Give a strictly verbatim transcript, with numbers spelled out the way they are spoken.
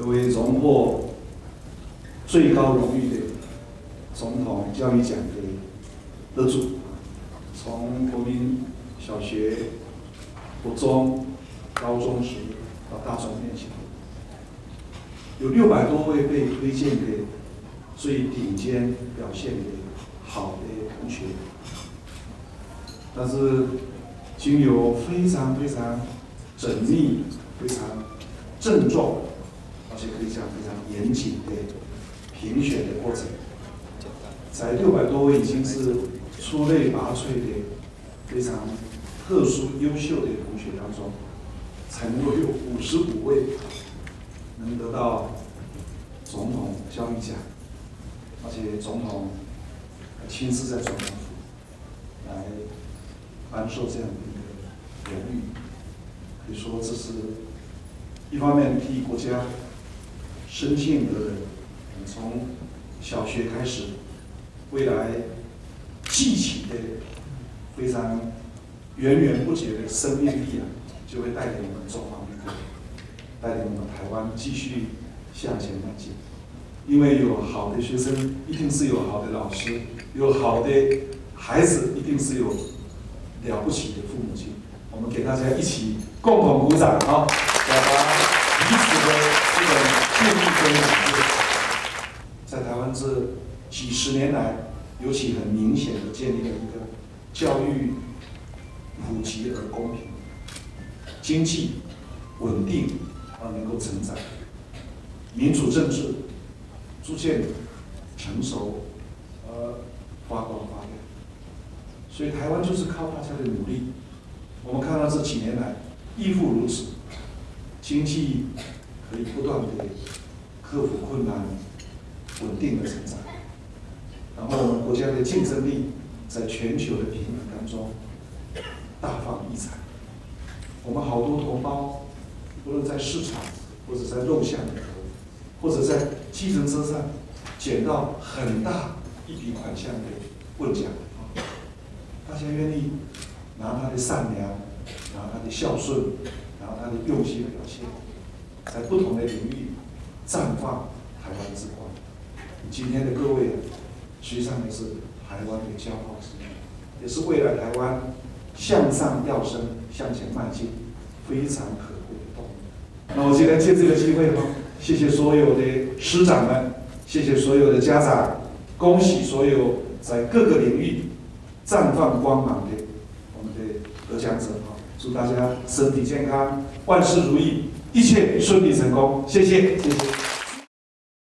位荣获最高荣誉的总统教育奖的得主，从国民小学、国中、高中时到大专院校，有六百多位被推荐给最顶尖表现的好的同学，但是经由非常非常缜密、非常郑重，而且可以讲非常严谨的评选的过程，在六百多位已经是出类拔萃的非常特殊优秀的同学当中，才能够有五十五位能得到总统教育奖，而且总统亲自在总统府来颁授这样的一个荣誉，可以说这是一方面替国家深信而人，从小学开始，未来记起的非常源源不绝的生命力啊，就会带领我们中华民国，带领我们台湾继续向前迈进。因为有好的学生，一定是有好的老师；有好的孩子，一定是有了不起的父母亲。我们给大家一起共同鼓掌啊，表达彼此的这种建立跟感谢。在台湾这几十年来，尤其很明显的建立了一个教育普及而公平、经济稳定而能够成长、民主政治逐渐成熟而发光发亮。所以台湾就是靠大家的努力。我们看到这几年来，亦复如此，经济可以不断的克服困难，稳定的成长。然后我们国家的竞争力在全球的平衡当中大放异彩。我们好多同胞，无论在市场，或者在肉巷里头，或者在计程车上，捡到很大一笔款项的问奖，大家愿意拿他的善良，拿他的孝顺，拿他的用心表现，在不同的领域绽放台湾之光。今天的各位，实际上也是台湾的骄傲之一，也是未来台湾向上跃升、向前迈进非常可贵的动力。那我今天借这个机会哈，谢谢所有的师长们，谢谢所有的家长，恭喜所有在各个领域绽放光芒的我们的得奖者哈！祝大家身体健康，万事如意，一切顺利成功。谢谢，谢谢。